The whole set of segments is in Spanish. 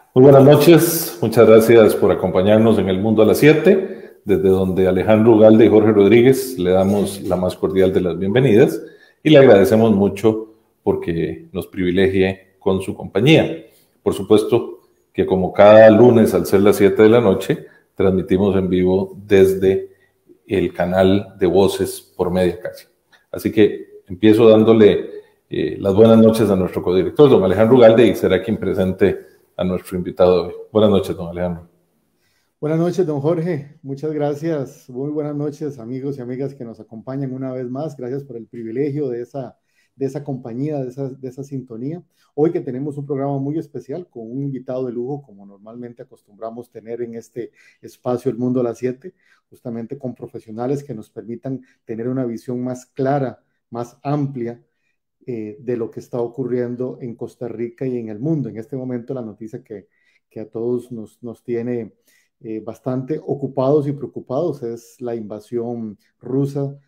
Muy buenas noches, muchas gracias por acompañarnos en El Mundo a las 7, desde donde Alejandro Ugalde y Jorge Rodríguez le damos la más cordial de las bienvenidas y le agradecemos mucho porque nos privilegie con su compañía. Por supuesto que como cada lunes al ser las 7 de la noche, transmitimos en vivo desde el canal de Voces por Media Calle. Así que empiezo dándole las buenas noches a nuestro codirector, don Alejandro Ugalde, y será quien presente a nuestro invitado de hoy. Buenas noches, don Alejandro. Buenas noches, don Jorge. Muchas gracias. Muy buenas noches, amigos y amigas que nos acompañan una vez más. Gracias por el privilegio de esa compañía, de esa sintonía. Hoy que tenemos un programa muy especial con un invitado de lujo, como normalmente acostumbramos tener en este espacio El Mundo a las 7, justamente con profesionales que nos permitan tener una visión más clara, más amplia de lo que está ocurriendo en Costa Rica y en el mundo. En este momento la noticia que a todos nos tiene bastante ocupados y preocupados es la invasión rusa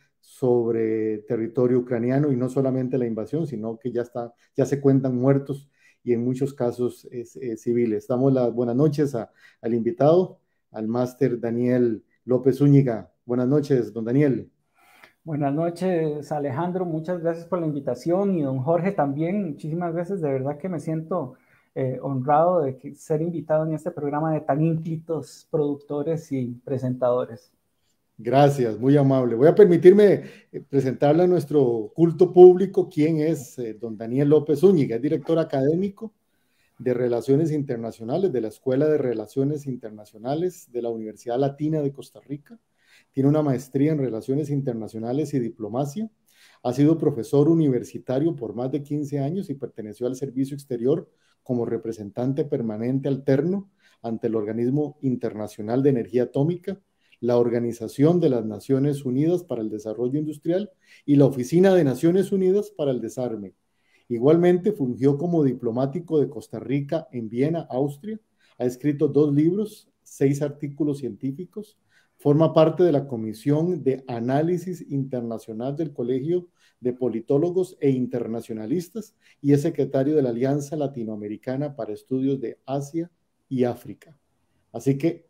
sobre territorio ucraniano, y no solamente la invasión, sino que ya se cuentan muertos y en muchos casos civiles. Damos las buenas noches al invitado, al máster Daniel López Zúñiga. Buenas noches, don Daniel. Buenas noches, Alejandro. Muchas gracias por la invitación y don Jorge también. Muchísimas gracias. De verdad que me siento honrado de ser invitado en este programa de tan ínclitos productores y presentadores. Gracias, muy amable. Voy a permitirme presentarle a nuestro culto público quién es don Daniel López Zúñiga. Es director académico de Relaciones Internacionales de la Escuela de Relaciones Internacionales de la Universidad Latina de Costa Rica. Tiene una maestría en Relaciones Internacionales y Diplomacia. Ha sido profesor universitario por más de 15 años y perteneció al Servicio Exterior como representante permanente alterno ante el Organismo Internacional de Energía Atómica, la Organización de las Naciones Unidas para el Desarrollo Industrial y la Oficina de Naciones Unidas para el Desarme. Igualmente fungió como diplomático de Costa Rica en Viena, Austria. Ha escrito 2 libros, 6 artículos científicos. Forma parte de la Comisión de Análisis Internacional del Colegio de Politólogos e Internacionalistas y es secretario de la Alianza Latinoamericana para Estudios de Asia y África. Así que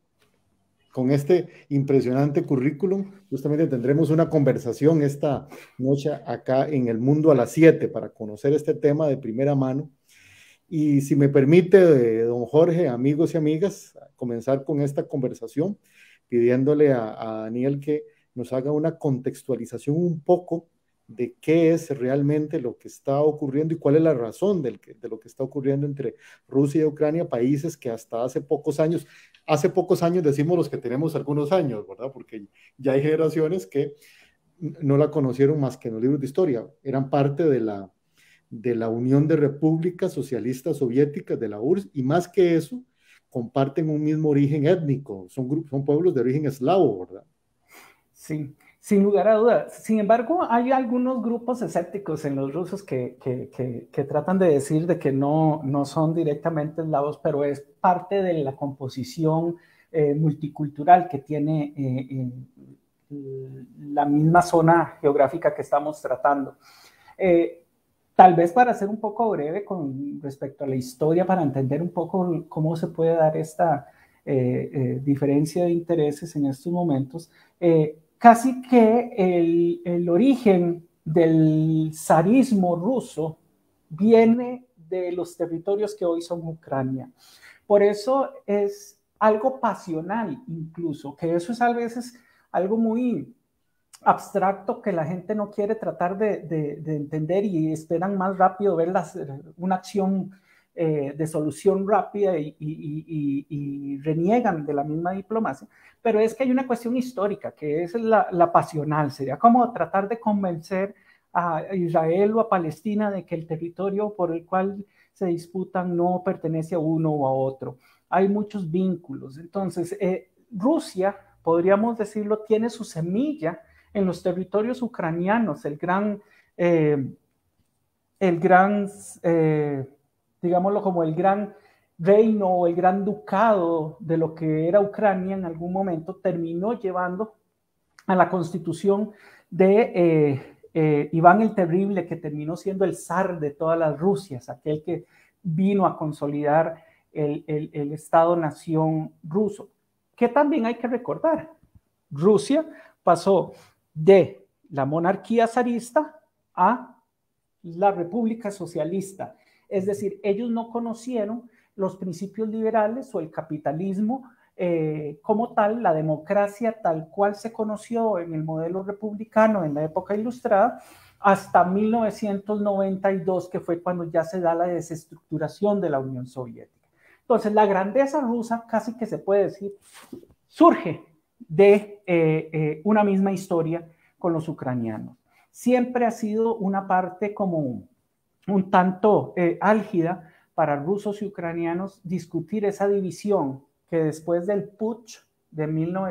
con este impresionante currículum, justamente tendremos una conversación esta noche acá en El Mundo a las 7 para conocer este tema de primera mano. Y si me permite, don Jorge, amigos y amigas, comenzar con esta conversación, pidiéndole a Daniel que nos haga una contextualización un poco de qué es realmente lo que está ocurriendo y cuál es la razón de lo que está ocurriendo entre Rusia y Ucrania, países que hasta hace pocos años decimos los que tenemos algunos años, ¿verdad? Porque ya hay generaciones que no la conocieron más que en los libros de historia, eran parte de la Unión de Repúblicas Socialistas Soviéticas, de la URSS, y más que eso, comparten un mismo origen étnico, son pueblos de origen eslavo, ¿verdad? Sí, sin lugar a dudas. Sin embargo, hay algunos grupos escépticos en los rusos que tratan de decir de que no son directamente eslavos, pero es parte de la composición multicultural que tiene la misma zona geográfica que estamos tratando. Tal vez para ser un poco breve con respecto a la historia, para entender un poco cómo se puede dar esta diferencia de intereses en estos momentos, casi que el origen del zarismo ruso viene de los territorios que hoy son Ucrania. Por eso es algo pasional incluso, que eso es a veces algo muy abstracto que la gente no quiere tratar de entender y esperan más rápido ver una acción de solución rápida y reniegan de la misma diplomacia, pero es que hay una cuestión histórica que es la pasional. Sería como tratar de convencer a Israel o a Palestina de que el territorio por el cual se disputan no pertenece a uno o a otro. Hay muchos vínculos. Entonces, Rusia, podríamos decirlo, tiene su semilla en los territorios ucranianos, digámoslo como el gran reino o el gran ducado de lo que era Ucrania en algún momento, terminó llevando a la constitución de Iván el Terrible, que terminó siendo el zar de todas las Rusias, aquel que vino a consolidar el Estado-nación ruso. Que también hay que recordar, Rusia pasó de la monarquía zarista a la república socialista. Es decir, ellos no conocieron los principios liberales o el capitalismo como tal, la democracia tal cual se conoció en el modelo republicano en la época ilustrada, hasta 1992, que fue cuando ya se da la desestructuración de la Unión Soviética. Entonces, la grandeza rusa, casi que se puede decir, surge de una misma historia con los ucranianos. Siempre ha sido una parte como un tanto álgida para rusos y ucranianos discutir esa división que después del putsch de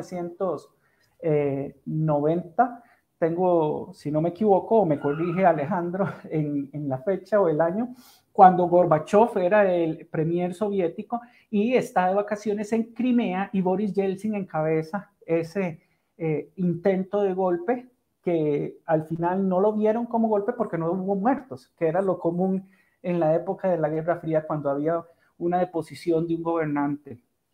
1990, tengo, si no me equivoco, o me corrige Alejandro en la fecha o el año, cuando Gorbachev era el premier soviético y está de vacaciones en Crimea y Boris Yeltsin encabeza ese intento de golpe que al final no lo vieron como golpe porque no hubo muertos, que era lo común en la época de la Guerra Fría cuando había una deposición de un gobernante.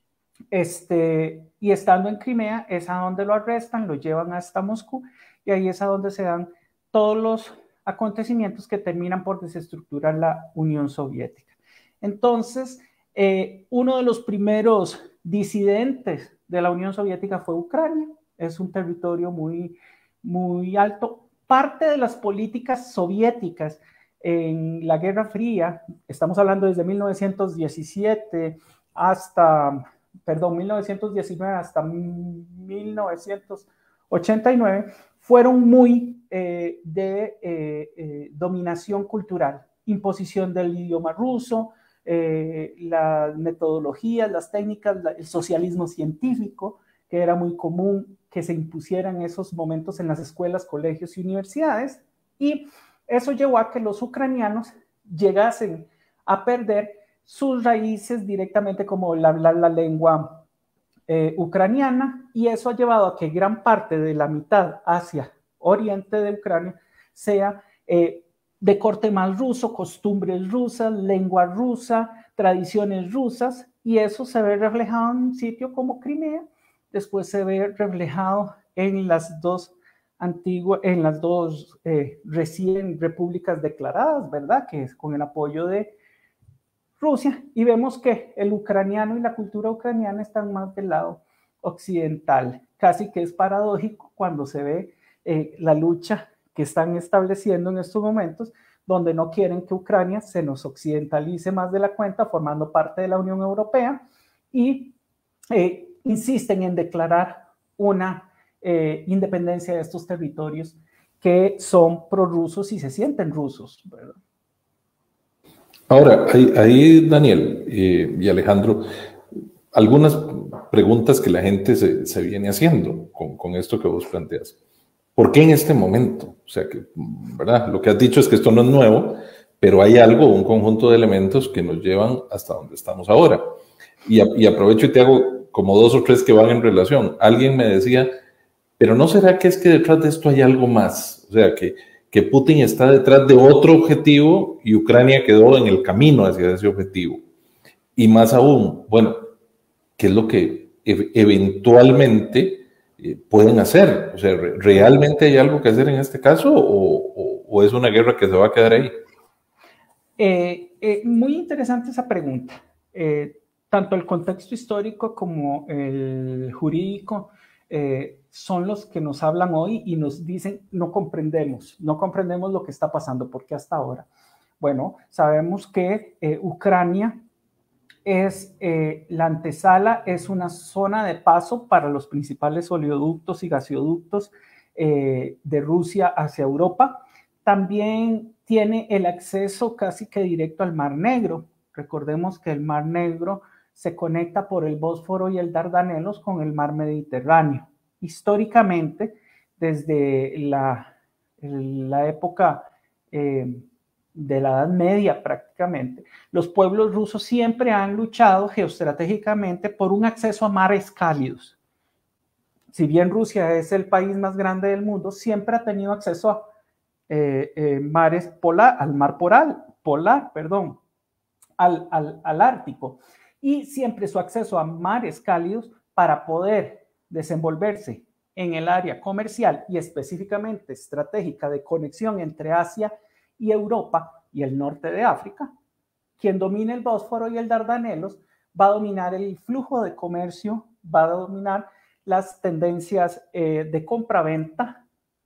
Y estando en Crimea es a donde lo arrestan, lo llevan hasta Moscú y ahí es a donde se dan todos los acontecimientos que terminan por desestructurar la Unión Soviética. Entonces, uno de los primeros disidentes de la Unión Soviética fue Ucrania. Es un territorio muy, muy alto. Parte de las políticas soviéticas en la Guerra Fría, estamos hablando desde 1917 hasta, 1919 hasta 1989, fueron muy de dominación cultural, imposición del idioma ruso, las metodologías, las técnicas, el socialismo científico, que era muy común que se impusiera en esos momentos en las escuelas, colegios y universidades, y eso llevó a que los ucranianos llegasen a perder sus raíces directamente como la lengua ucraniana, y eso ha llevado a que gran parte de la mitad hacia oriente de Ucrania sea de corte más ruso, costumbres rusas, lengua rusa, tradiciones rusas, y eso se ve reflejado en un sitio como Crimea, después se ve reflejado en las dos recién repúblicas declaradas, ¿verdad? Que es con el apoyo de Rusia, y vemos que el ucraniano y la cultura ucraniana están más del lado occidental. Casi que es paradójico cuando se ve la lucha que están estableciendo en estos momentos, donde no quieren que Ucrania se nos occidentalice más de la cuenta, formando parte de la Unión Europea, y insisten en declarar una independencia de estos territorios que son prorrusos y se sienten rusos, ¿verdad? Ahora, ahí Daniel y Alejandro, algunas preguntas que la gente se viene haciendo con esto que vos planteas. ¿Por qué en este momento? O sea, que, ¿verdad? Lo que has dicho es que esto no es nuevo, pero hay algo, un conjunto de elementos que nos llevan hasta donde estamos ahora. Y aprovecho y te hago como 2 o 3 que van en relación. Alguien me decía, pero ¿no será que es que detrás de esto hay algo más? O sea, que Putin está detrás de otro objetivo y Ucrania quedó en el camino hacia ese objetivo. Y más aún, bueno, ¿qué es lo que eventualmente pueden hacer? O sea, ¿realmente hay algo que hacer en este caso o es una guerra que se va a quedar ahí? Muy interesante esa pregunta. Tanto el contexto histórico como el jurídico son los que nos hablan hoy y nos dicen no comprendemos lo que está pasando, porque hasta ahora. Bueno, sabemos que Ucrania es la antesala, es una zona de paso para los principales oleoductos y gasoductos de Rusia hacia Europa. También tiene el acceso casi que directo al Mar Negro. Recordemos que el Mar Negro se conecta por el Bósforo y el Dardanelos con el Mar Mediterráneo. Históricamente, desde la época de la Edad Media prácticamente, los pueblos rusos siempre han luchado geoestratégicamente por un acceso a mares cálidos. Si bien Rusia es el país más grande del mundo, siempre ha tenido acceso a al mar polar, al Ártico. y siempre su acceso a mares cálidos para poder desenvolverse en el área comercial y específicamente estratégica de conexión entre Asia y Europa y el norte de África. Quien domine el Bósforo y el Dardanelos va a dominar el flujo de comercio, va a dominar las tendencias de compra-venta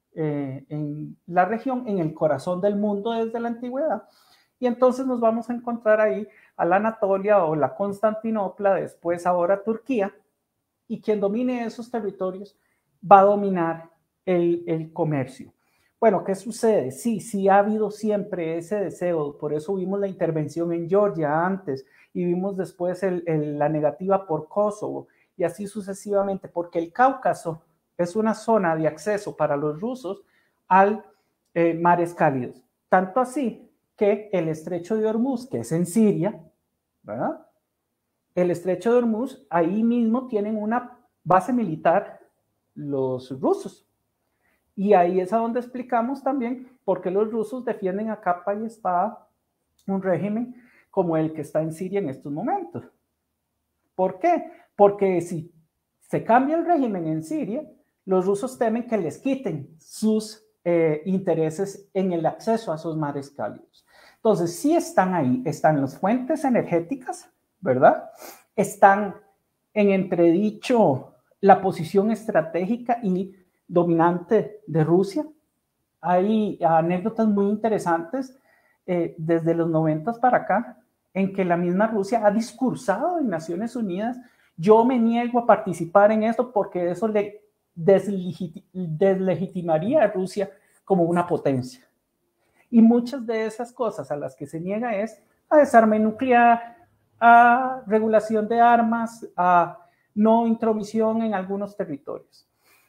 en la región, en el corazón del mundo desde la antigüedad. Y entonces nos vamos a encontrar ahí a la Anatolia o la Constantinopla, después ahora Turquía, y quien domine esos territorios va a dominar el comercio. Bueno, ¿qué sucede? Sí ha habido siempre ese deseo, por eso vimos la intervención en Georgia antes y vimos después la negativa por Kosovo y así sucesivamente, porque el Cáucaso es una zona de acceso para los rusos al mares cálidos. Tanto así que el estrecho de Hormuz, que es en Siria, ¿verdad? El estrecho de Hormuz, ahí mismo tienen una base militar los rusos. Y ahí es a donde explicamos también por qué los rusos defienden a capa y espada un régimen como el que está en Siria en estos momentos. ¿Por qué? Porque si se cambia el régimen en Siria, los rusos temen que les quiten sus intereses en el acceso a esos mares cálidos. Entonces, sí están ahí, están las fuentes energéticas, ¿verdad? Están en entredicho la posición estratégica y dominante de Rusia. Hay anécdotas muy interesantes desde los 90 para acá, en que la misma Rusia ha discursado en Naciones Unidas: yo me niego a participar en esto porque eso le deslegitimaría a Rusia como una potencia. Y muchas de esas cosas a las que se niega es a desarme nuclear, a regulación de armas, a no intromisión en algunos territorios.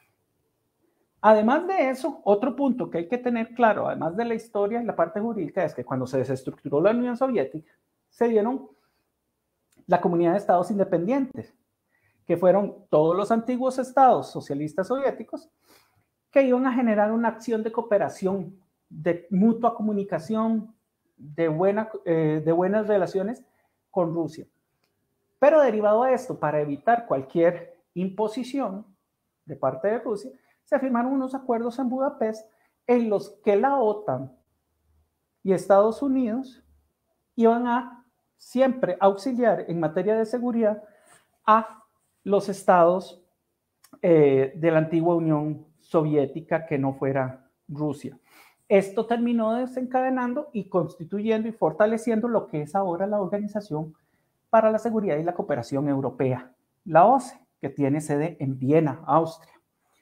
Además de eso, otro punto que hay que tener claro, además de la historia y la parte jurídica, es que cuando se desestructuró la Unión Soviética, se dieron la comunidad de estados independientes, que fueron todos los antiguos estados socialistas soviéticos, que iban a generar una acción de cooperación, de mutua comunicación, de buenas relaciones con Rusia. Pero derivado de esto, para evitar cualquier imposición de parte de Rusia, se firmaron unos acuerdos en Budapest en los que la OTAN y Estados Unidos iban a siempre auxiliar en materia de seguridad a los estados de la antigua Unión Soviética que no fuera Rusia. Esto terminó desencadenando y constituyendo y fortaleciendo lo que es ahora la Organización para la Seguridad y la Cooperación Europea, la OSCE, que tiene sede en Viena, Austria.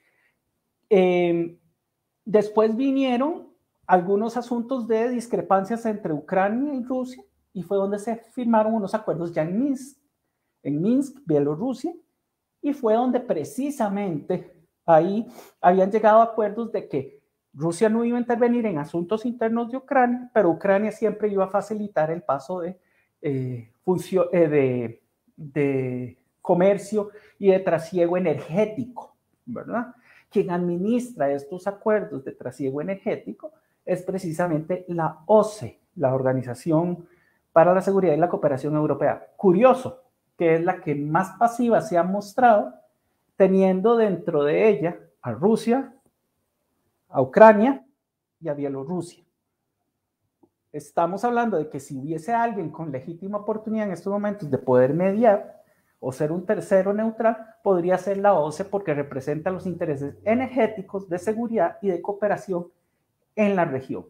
Después vinieron algunos asuntos de discrepancias entre Ucrania y Rusia y fue donde se firmaron unos acuerdos ya en Minsk, Bielorrusia, y fue donde precisamente ahí habían llegado a acuerdos de que Rusia no iba a intervenir en asuntos internos de Ucrania, pero Ucrania siempre iba a facilitar el paso de comercio y de trasiego energético, ¿verdad? Quien administra estos acuerdos de trasiego energético es precisamente la OSCE, la Organización para la Seguridad y la Cooperación Europea. Curioso, que es la que más pasiva se ha mostrado, teniendo dentro de ella a Rusia, a Ucrania y a Bielorrusia. Estamos hablando de que si hubiese alguien con legítima oportunidad en estos momentos de poder mediar o ser un tercero neutral, podría ser la OSCE porque representa los intereses energéticos, de seguridad y de cooperación en la región.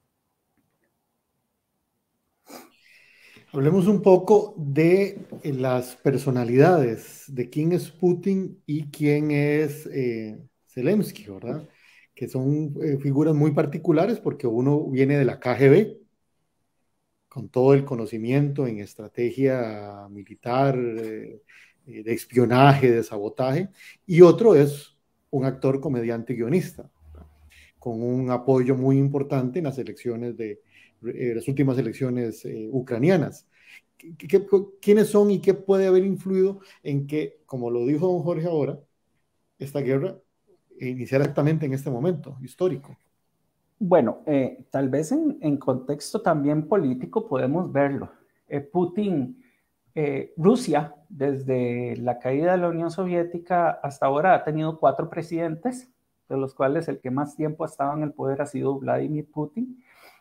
Hablemos un poco de las personalidades, de quién es Putin y quién es Zelensky, ¿verdad? Que son figuras muy particulares porque uno viene de la KGB, con todo el conocimiento en estrategia militar, de espionaje, de sabotaje, y otro es un actor, comediante, guionista, ¿verdad? Con un apoyo muy importante en las elecciones las últimas elecciones ucranianas. ¿Quiénes son y qué puede haber influido en que, como lo dijo don Jorge ahora, esta guerra iniciara exactamente en este momento histórico? Bueno, tal vez en contexto también político podemos verlo. Putin Rusia, desde la caída de la Unión Soviética hasta ahora, ha tenido 4 presidentes, de los cuales el que más tiempo ha estado en el poder ha sido Vladimir Putin.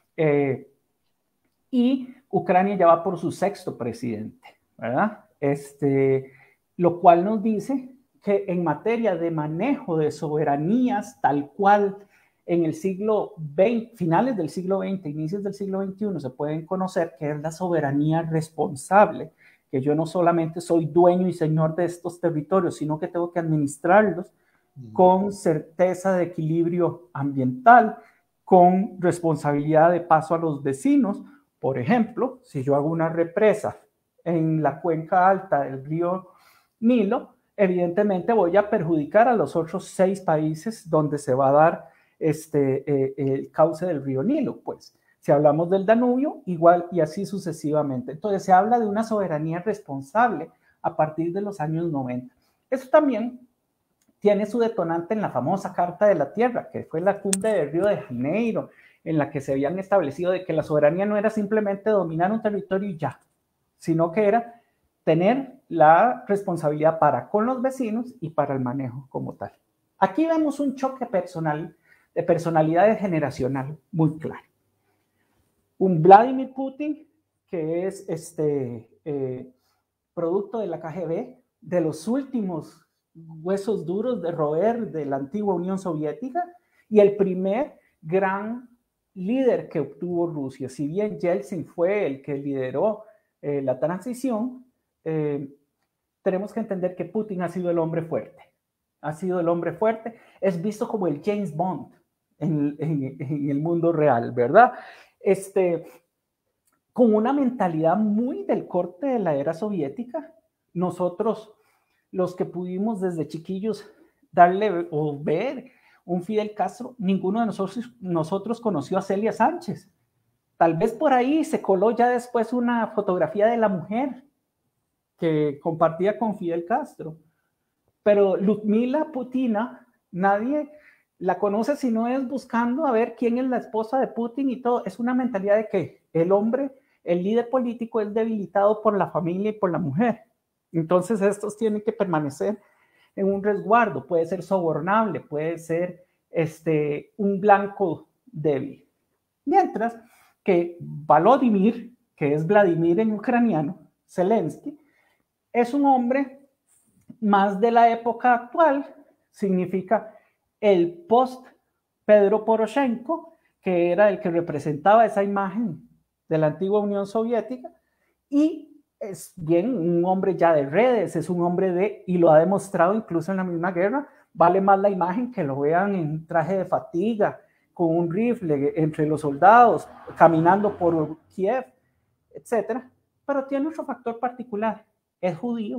Y Ucrania ya va por su 6º presidente, ¿verdad? Lo cual nos dice que en materia de manejo de soberanías, tal cual en el siglo XX, finales del siglo XX, inicios del siglo XXI, se pueden conocer que es la soberanía responsable, que yo no solamente soy dueño y señor de estos territorios, sino que tengo que administrarlos con certeza de equilibrio ambiental, con responsabilidad de paso a los vecinos. Por ejemplo, si yo hago una represa en la cuenca alta del río Nilo, evidentemente voy a perjudicar a los otros 6 países donde se va a dar el cauce del río Nilo. Pues, si hablamos del Danubio, igual y así sucesivamente. Entonces, se habla de una soberanía responsable a partir de los años 90. Eso también tiene su detonante en la famosa Carta de la Tierra, que fue la cumbre de Río de Janeiro, en la que se habían establecido de que la soberanía no era simplemente dominar un territorio y ya, sino que era tener la responsabilidad para con los vecinos y para el manejo como tal. Aquí vemos un choque personal, de personalidades generacional muy claro. Un Vladimir Putin, que es producto de la KGB, de los últimos huesos duros de roer de la antigua Unión Soviética, y el primer gran líder que obtuvo Rusia. Si bien Yeltsin fue el que lideró la transición, tenemos que entender que Putin ha sido el hombre fuerte. Ha sido el hombre fuerte, es visto como el James Bond en el mundo real, ¿verdad? Con una mentalidad muy del corte de la era soviética. Nosotros, los que pudimos desde chiquillos darle o ver un Fidel Castro, ninguno de nosotros conoció a Celia Sánchez. Tal vez por ahí se coló ya después una fotografía de la mujer que compartía con Fidel Castro. Pero Ludmila Putina, nadie la conoce si no es buscando a ver quién es la esposa de Putin y todo. Es una mentalidad de que el hombre, el líder político, es debilitado por la familia y por la mujer. Entonces estos tienen que permanecer en un resguardo. Puede ser sobornable, puede ser un blanco débil. Mientras que Volodymyr, que es Vladimir en ucraniano, Zelensky, es un hombre más de la época actual, significa el post Pedro Poroshenko, que era el que representaba esa imagen de la antigua Unión Soviética, y es bien un hombre ya de redes, es un hombre y lo ha demostrado incluso en la misma guerra. Vale más la imagen que lo vean en traje de fatiga, con un rifle entre los soldados, caminando por Kiev, etc. Pero tiene otro factor particular, es judío.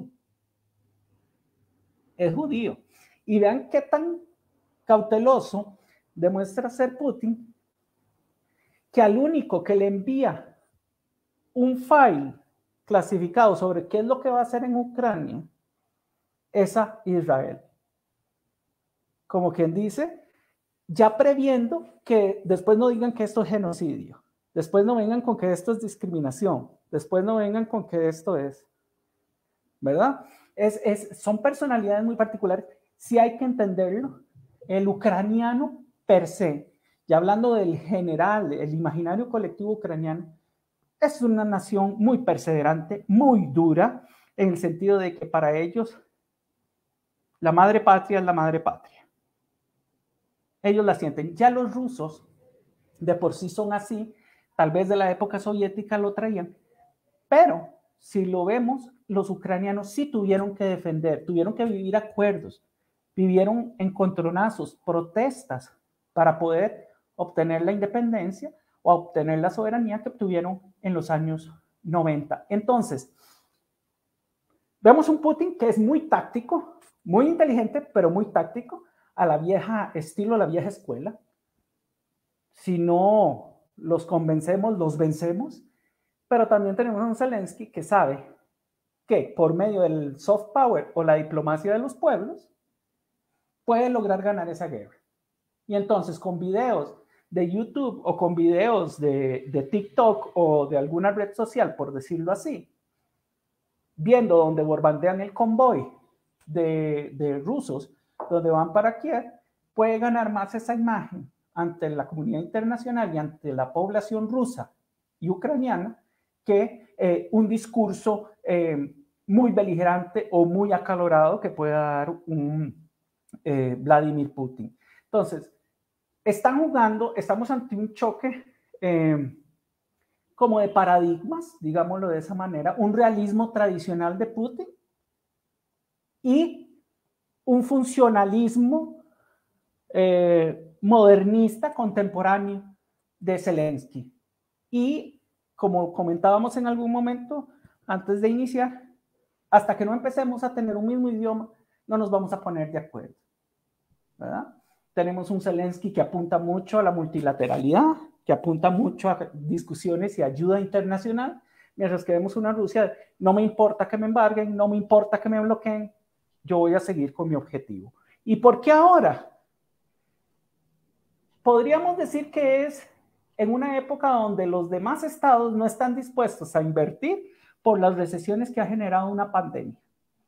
Es judío. Y vean qué tan cauteloso demuestra ser Putin, que al único que le envía un file clasificado sobre qué es lo que va a hacer en Ucrania es a Israel. Como quien dice, ya previendo que después no digan que esto es genocidio, después no vengan con que esto es discriminación, después no vengan con que esto es, ¿verdad? Son personalidades muy particulares. Sí hay que entenderlo. El ucraniano per se, y hablando del general, el imaginario colectivo ucraniano, es una nación muy perseverante, muy dura, en el sentido de que para ellos la madre patria es la madre patria. Ellos la sienten. Ya los rusos de por sí son así, tal vez de la época soviética lo traían, pero si lo vemos, los ucranianos sí tuvieron que defender, tuvieron que vivir acuerdos, vivieron encontronazos, protestas para poder obtener la independencia o obtener la soberanía que obtuvieron en los años 90. Entonces, vemos un Putin que es muy táctico, muy inteligente, pero muy táctico, a la vieja estilo, a la vieja escuela. Si no los convencemos, los vencemos. Pero también tenemos a un Zelensky que sabe que por medio del soft power o la diplomacia de los pueblos puede lograr ganar esa guerra. Y entonces con videos de YouTube o con videos de TikTok o de alguna red social, por decirlo así, viendo donde bombardean el convoy de rusos, donde van para Kiev, puede ganar más esa imagen ante la comunidad internacional y ante la población rusa y ucraniana que un discurso muy beligerante o muy acalorado que pueda dar un Vladimir Putin. Entonces, están jugando, estamos ante un choque como de paradigmas, digámoslo de esa manera, un realismo tradicional de Putin y un funcionalismo modernista contemporáneo de Zelensky. Y como comentábamos en algún momento antes de iniciar, hasta que no empecemos a tener un mismo idioma, no nos vamos a poner de acuerdo, ¿verdad? Tenemos un Zelensky que apunta mucho a la multilateralidad, que apunta mucho a discusiones y ayuda internacional, mientras que vemos una Rusia, no me importa que me embarguen, no me importa que me bloqueen, yo voy a seguir con mi objetivo. ¿Y por qué ahora? Podríamos decir que es en una época donde los demás estados no están dispuestos a invertir por las recesiones que ha generado una pandemia.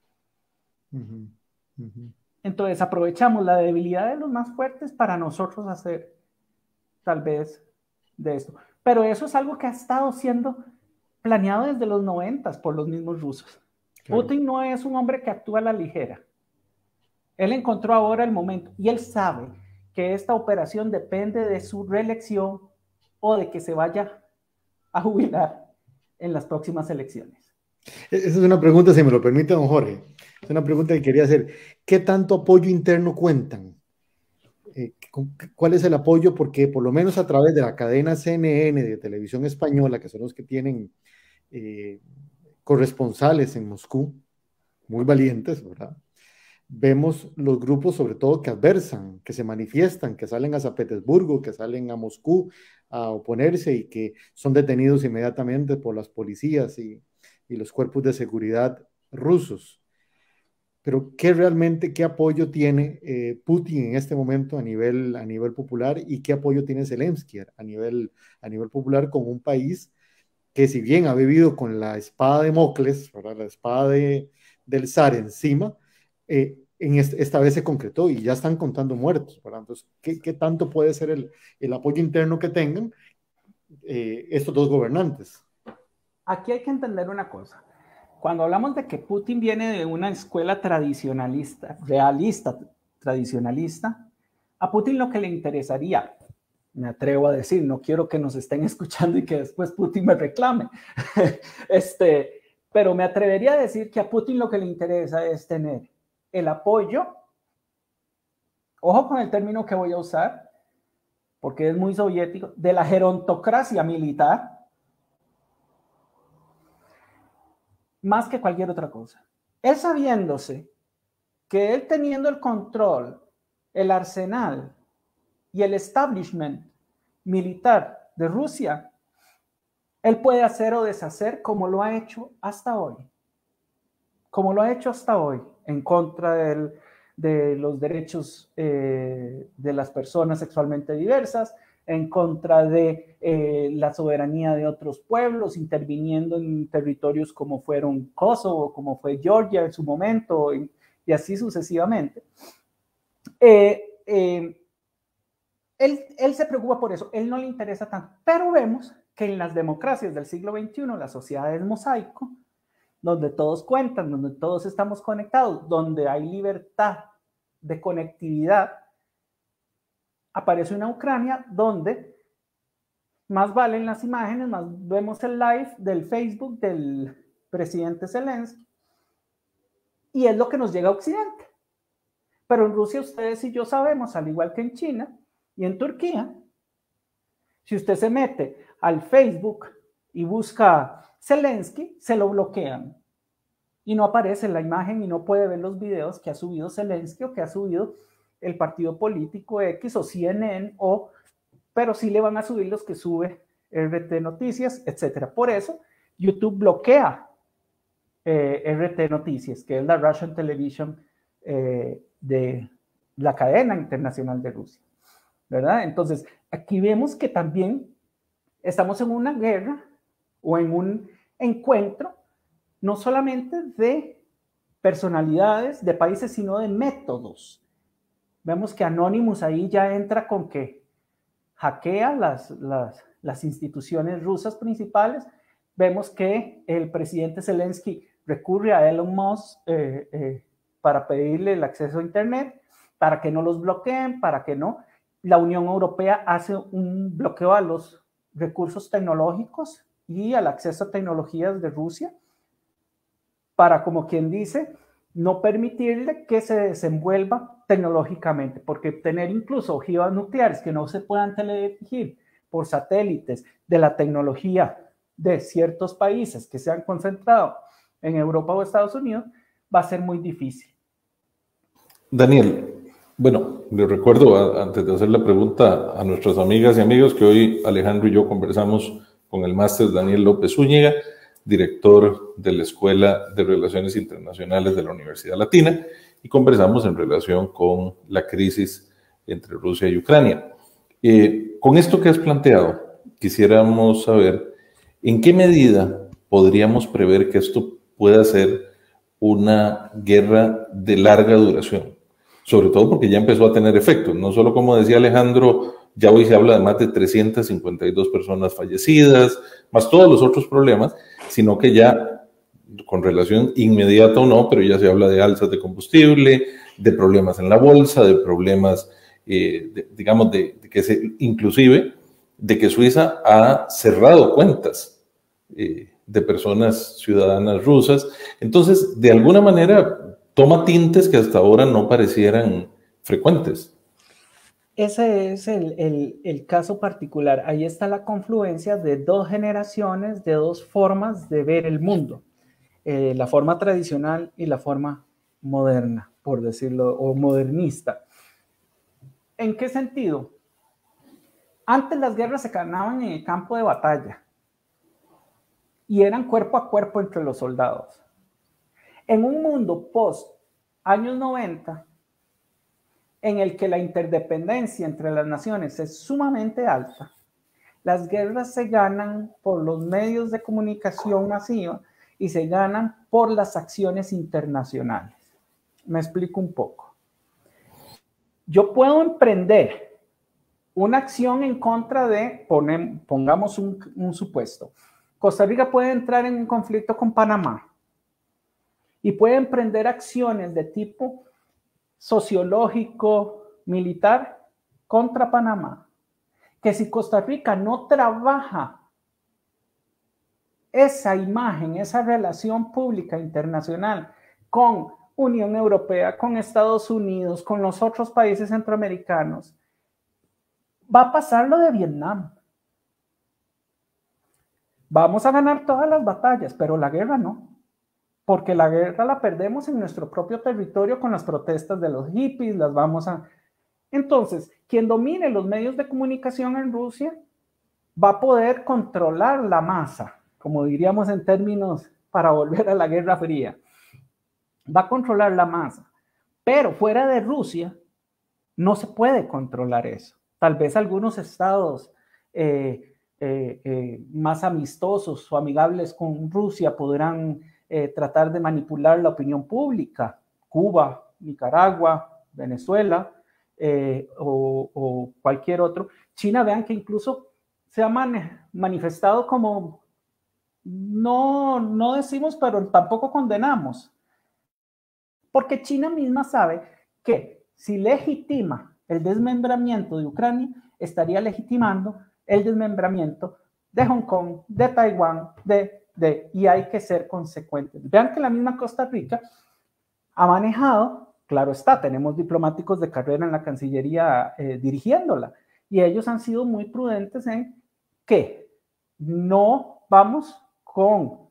Entonces aprovechamos la debilidad de los más fuertes para nosotros hacer tal vez de esto. Pero eso es algo que ha estado siendo planeado desde los 90 por los mismos rusos. Claro. Putin no es un hombre que actúa a la ligera. Él encontró ahora el momento y él sabe que esta operación depende de su reelección o de que se vaya a jubilar en las próximas elecciones. Esa es una pregunta, si me lo permite, don Jorge. Es una pregunta que quería hacer. ¿Qué tanto apoyo interno cuentan? ¿Cuál es el apoyo? Porque por lo menos a través de la cadena CNN de televisión española, que son los que tienen corresponsales en Moscú, muy valientes, ¿verdad? Vemos los grupos sobre todo que adversan, que se manifiestan, que salen a San Petersburgo, que salen a Moscú a oponerse y que son detenidos inmediatamente por las policías y los cuerpos de seguridad rusos. Pero ¿qué apoyo tiene Putin en este momento a nivel popular y qué apoyo tiene Zelensky a nivel popular con un país que, si bien ha vivido con la espada de Mocles, ¿verdad? La espada del zar encima, esta vez se concretó y ya están contando muertos, ¿verdad? Entonces, ¿qué tanto puede ser el apoyo interno que tengan estos dos gobernantes? Aquí hay que entender una cosa. Cuando hablamos de que Putin viene de una escuela tradicionalista, realista, tradicionalista, a Putin lo que le interesaría, me atrevo a decir, no quiero que nos estén escuchando y que después Putin me reclame, pero me atrevería a decir que a Putin lo que le interesa es tener el apoyo, ojo con el término que voy a usar, porque es muy soviético, de la gerontocracia militar, más que cualquier otra cosa. Él sabiéndose que él teniendo el control, el arsenal y el establishment militar de Rusia, él puede hacer o deshacer como lo ha hecho hasta hoy. Como lo ha hecho hasta hoy, en contra de los derechos de las personas sexualmente diversas, en contra de la soberanía de otros pueblos, interviniendo en territorios como fueron Kosovo, como fue Georgia en su momento, y así sucesivamente. Él se preocupa por eso, él no le interesa tanto, pero vemos que en las democracias del siglo XXI, la sociedad es mosaico, donde todos cuentan, donde todos estamos conectados, donde hay libertad de conectividad, aparece una Ucrania donde más valen las imágenes, más vemos el live del Facebook del presidente Zelensky y es lo que nos llega a Occidente. Pero en Rusia ustedes y yo sabemos, al igual que en China y en Turquía, si usted se mete al Facebook y busca Zelensky, se lo bloquean y no aparece la imagen y no puede ver los videos que ha subido Zelensky o que ha subido el partido político X o CNN, pero sí le van a subir los que sube RT Noticias, etc. Por eso YouTube bloquea RT Noticias, que es la Russian Television de la cadena internacional de Rusia, ¿verdad? Entonces, aquí vemos que también estamos en una guerra o en un encuentro no solamente de personalidades, de países, sino de métodos. Vemos que Anonymous ahí ya entra con que hackea las instituciones rusas principales. Vemos que el presidente Zelensky recurre a Elon Musk para pedirle el acceso a Internet, para que no los bloqueen, para que no. La Unión Europea hace un bloqueo a los recursos tecnológicos y al acceso a tecnologías de Rusia para, como quien dice, no permitirle que se desenvuelva tecnológicamente, porque tener incluso ojivas nucleares que no se puedan teledirigir por satélites de la tecnología de ciertos países que se han concentrado en Europa o Estados Unidos va a ser muy difícil. Daniel, bueno, le recuerdo antes de hacer la pregunta a nuestras amigas y amigos que hoy Alejandro y yo conversamos con el máster Daniel López Zúñiga, director de la Escuela de Relaciones Internacionales de la Universidad Latina, y conversamos en relación con la crisis entre Rusia y Ucrania. Con esto que has planteado, quisiéramos saber en qué medida podríamos prever que esto pueda ser una guerra de larga duración, sobre todo porque ya empezó a tener efectos, no solo como decía Alejandro, ya hoy se habla de más de 352 personas fallecidas, más todos los otros problemas, sino que ya con relación inmediata o no, pero ya se habla de alzas de combustible, de problemas en la bolsa, de problemas, digamos, inclusive de que Suiza ha cerrado cuentas de personas ciudadanas rusas. Entonces, de alguna manera, toma tintes que hasta ahora no parecieran frecuentes. Ese es el caso particular. Ahí está la confluencia de dos generaciones, de dos formas de ver el mundo. La forma tradicional y la forma moderna, por decirlo, o modernista. ¿En qué sentido? Antes las guerras se ganaban en el campo de batalla y eran cuerpo a cuerpo entre los soldados. En un mundo post años 90, en el que la interdependencia entre las naciones es sumamente alta, las guerras se ganan por los medios de comunicación masiva y se ganan por las acciones internacionales. Me explico un poco. Yo puedo emprender una acción en contra de, pongamos un supuesto, Costa Rica puede entrar en un conflicto con Panamá y puede emprender acciones de tipo sociológico, militar contra Panamá, que si Costa Rica no trabaja esa imagen, esa relación pública internacional con Unión Europea, con Estados Unidos, con los otros países centroamericanos, va a pasar lo de Vietnam. Vamos a ganar todas las batallas, pero la guerra no. Porque la guerra la perdemos en nuestro propio territorio con las protestas de los hippies, las vamos a... Entonces, quien domine los medios de comunicación en Rusia va a poder controlar la masa, como diríamos en términos para volver a la Guerra Fría. Va a controlar la masa. Pero fuera de Rusia no se puede controlar eso. Tal vez algunos estados más amistosos o amigables con Rusia podrán tratar de manipular la opinión pública, Cuba, Nicaragua, Venezuela o cualquier otro. China, vean que incluso se ha manifestado como, no decimos, pero tampoco condenamos, porque China misma sabe que si legitima el desmembramiento de Ucrania, estaría legitimando el desmembramiento de Hong Kong, de Taiwán, y hay que ser consecuentes. Vean que la misma Costa Rica ha manejado, claro está, tenemos diplomáticos de carrera en la Cancillería dirigiéndola, y ellos han sido muy prudentes en que no vamos con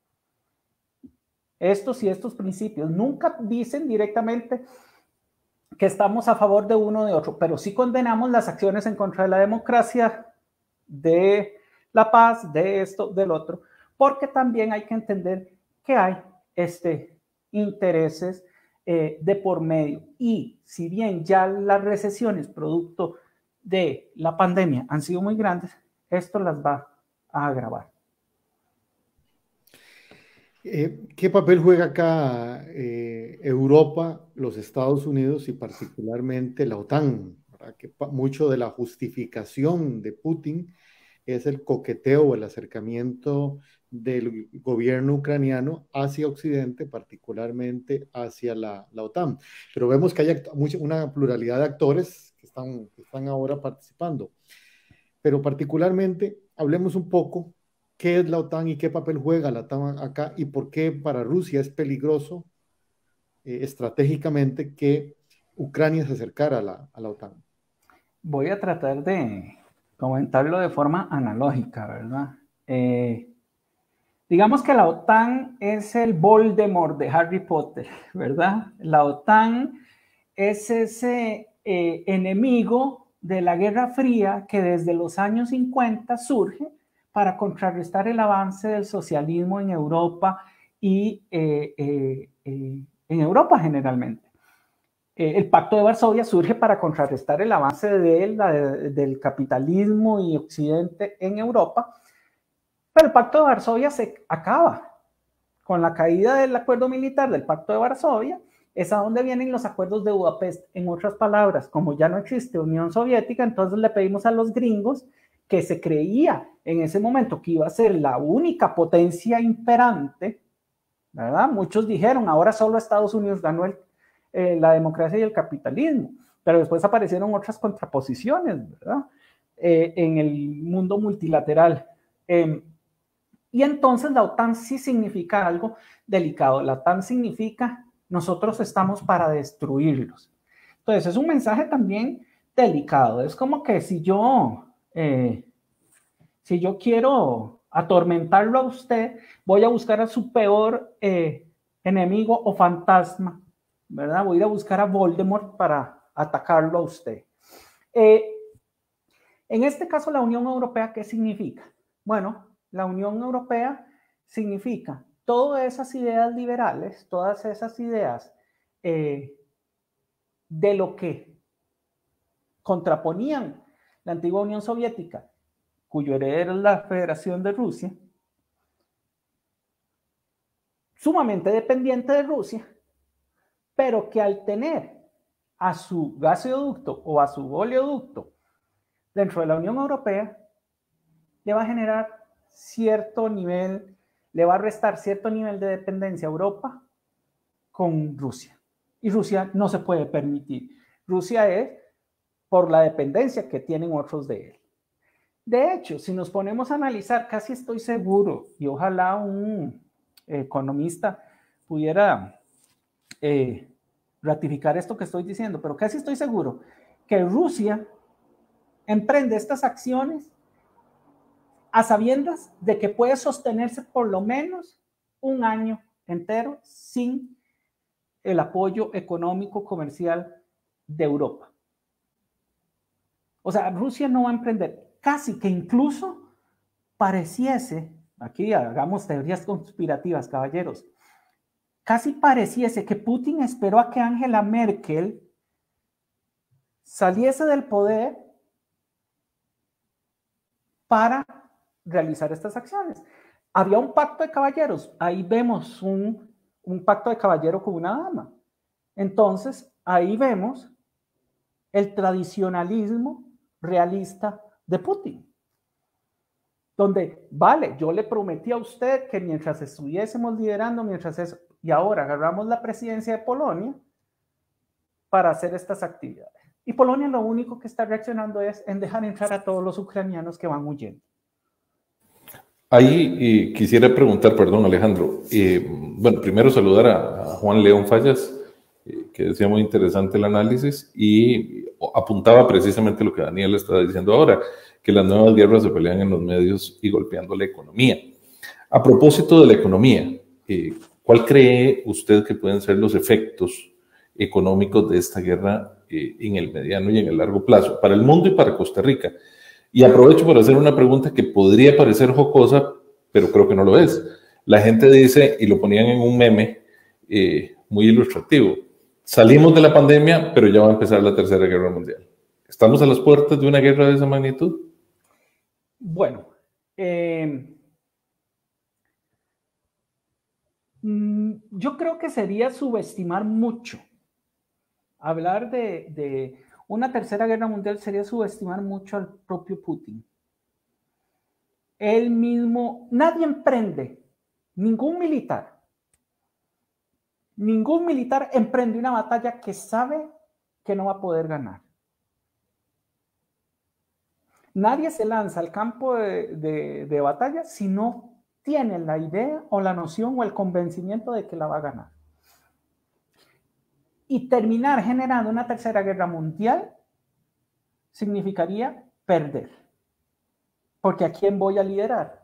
estos y estos principios. Nunca dicen directamente que estamos a favor de uno o de otro, pero sí condenamos las acciones en contra de la democracia, de la paz, de esto, del otro, porque también hay que entender que hay intereses de por medio. Y si bien ya las recesiones producto de la pandemia han sido muy grandes, esto las va a agravar. ¿Qué papel juega acá Europa, los Estados Unidos y particularmente la OTAN? ¿Verdad? Que mucho de la justificación de Putin es el coqueteo o el acercamiento del gobierno ucraniano hacia Occidente, particularmente hacia la OTAN. Pero vemos que hay una pluralidad de actores que están ahora participando. Pero particularmente, hablemos un poco qué es la OTAN y qué papel juega la OTAN acá y por qué para Rusia es peligroso estratégicamente que Ucrania se acercara a la OTAN. Voy a tratar de comentarlo de forma analógica, ¿verdad? Digamos que la OTAN es el Voldemort de Harry Potter, ¿verdad? La OTAN es ese enemigo de la Guerra Fría que desde los años 50 surge para contrarrestar el avance del socialismo en Europa y en Europa generalmente. El Pacto de Varsovia surge para contrarrestar el avance del capitalismo y Occidente en Europa, pero el Pacto de Varsovia se acaba con la caída del acuerdo militar del Pacto de Varsovia. Es a donde vienen los acuerdos de Budapest. En otras palabras, como ya no existe Unión Soviética, entonces le pedimos a los gringos, que se creía en ese momento que iba a ser la única potencia imperante, ¿verdad? Muchos dijeron, ahora solo Estados Unidos ganó la democracia y el capitalismo, pero después aparecieron otras contraposiciones, ¿verdad? En el mundo multilateral. Y entonces la OTAN sí significa algo delicado. La OTAN significa nosotros estamos para destruirlos. Entonces es un mensaje también delicado. Es como que si yo quiero atormentarlo a usted, voy a buscar a su peor enemigo o fantasma, ¿verdad? Voy a ir a buscar a Voldemort para atacarlo a usted. En este caso, la Unión Europea, ¿qué significa? Bueno, la Unión Europea significa todas esas ideas liberales, todas esas ideas de lo que contraponían la antigua Unión Soviética, cuyo heredero es la Federación de Rusia, sumamente dependiente de Rusia, pero que al tener a su gasoducto o a su oleoducto dentro de la Unión Europea, le va a generar cierto nivel, le va a restar cierto nivel de dependencia a Europa con Rusia. Y Rusia no se puede permitir. Rusia es por la dependencia que tienen otros de él. De hecho, si nos ponemos a analizar, casi estoy seguro, y ojalá un economista pudiera ratificar esto que estoy diciendo, pero casi estoy seguro que Rusia emprende estas acciones a sabiendas de que puede sostenerse por lo menos un año entero sin el apoyo económico comercial de Europa. O sea, Rusia no va a emprender, casi que incluso pareciese, aquí hagamos teorías conspirativas, caballeros, casi pareciese que Putin esperó a que Angela Merkel saliese del poder para realizar estas acciones. Había un pacto de caballeros, ahí vemos un pacto de caballero con una dama. Entonces, ahí vemos el tradicionalismo realista de Putin, donde, vale, yo le prometí a usted que mientras estuviésemos liderando, y ahora agarramos la presidencia de Polonia para hacer estas actividades. Y Polonia lo único que está reaccionando es en dejar entrar a todos los ucranianos que van huyendo. Ahí quisiera preguntar, perdón Alejandro, bueno, primero saludar a Juan León Fallas, que decía muy interesante el análisis y apuntaba precisamente lo que Daniel estaba diciendo ahora, que las nuevas guerras se pelean en los medios y golpeando la economía. A propósito de la economía, ¿cuál cree usted que pueden ser los efectos económicos de esta guerra en el mediano y en el largo plazo, para el mundo y para Costa Rica? Y aprovecho para hacer una pregunta que podría parecer jocosa, pero creo que no lo es. La gente dice, y lo ponían en un meme muy ilustrativo, salimos de la pandemia, pero ya va a empezar la Tercera Guerra Mundial. ¿Estamos a las puertas de una guerra de esa magnitud? Bueno, Yo creo que sería subestimar mucho. Hablar de una tercera guerra mundial sería subestimar mucho al propio Putin. Él mismo, nadie emprende, ningún militar emprende una batalla que sabe que no va a poder ganar. Nadie se lanza al campo de batalla si no tiene la idea o la noción o el convencimiento de que la va a ganar. Y terminar generando una tercera guerra mundial significaría perder. Porque ¿a quién voy a liderar?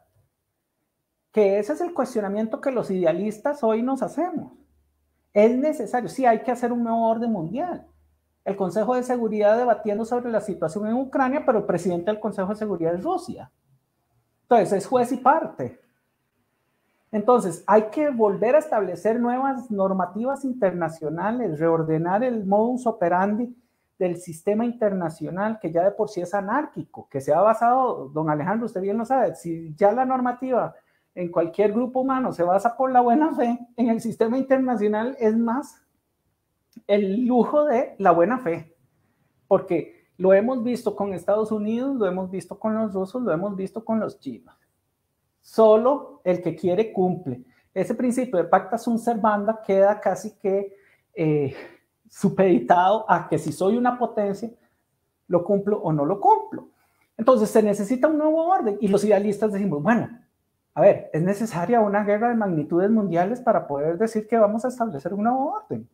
Que ese es el cuestionamiento que los idealistas hoy nos hacemos. Es necesario, sí, hay que hacer un nuevo orden mundial. El Consejo de Seguridad debatiendo sobre la situación en Ucrania, pero el presidente del Consejo de Seguridad es Rusia. Entonces, es juez y parte. Entonces, hay que volver a establecer nuevas normativas internacionales, reordenar el modus operandi del sistema internacional, que ya de por sí es anárquico, que se ha basado, don Alejandro, usted bien lo sabe, si ya la normativa en cualquier grupo humano se basa por la buena fe, en el sistema internacional es más el lujo de la buena fe, porque lo hemos visto con Estados Unidos, lo hemos visto con los rusos, lo hemos visto con los chinos. Solo el que quiere cumple. Ese principio de pacta sunt servanda queda casi que supeditado a que si soy una potencia, lo cumplo o no lo cumplo. Entonces se necesita un nuevo orden y los idealistas decimos, bueno, a ver, es necesaria una guerra de magnitudes mundiales para poder decir que vamos a establecer un nuevo orden.